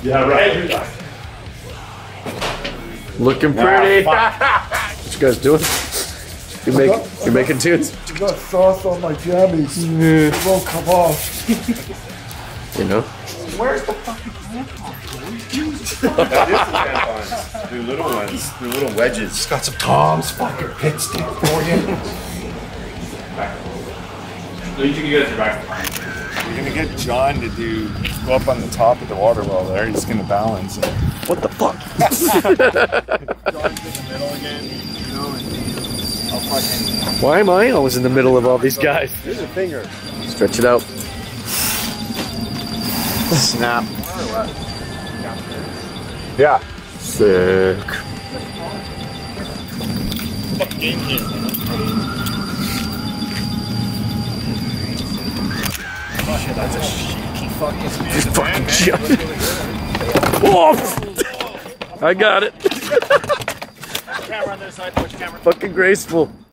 Yeah, right. Looking pretty. What you guys doing? You're making tunes? I got sauce on my jammies. It won't come off. You know? Where's the fucking tampon? That is the tampons. They're little ones. They're little wedges. Just got some Tom's fucking pit stick for you. You guys are back. We're gonna get John to go up on the top of the water well there. He's gonna balance it. What the fuck? John's in the middle again, you know, and I'll fucking... Why am I always in the middle of all these guys? Here's a finger. Stretch it out. Snap. Yeah. Sick. Game here. That's a shaky fucking Oh! I got it. Camera on this side, push camera. Fucking graceful.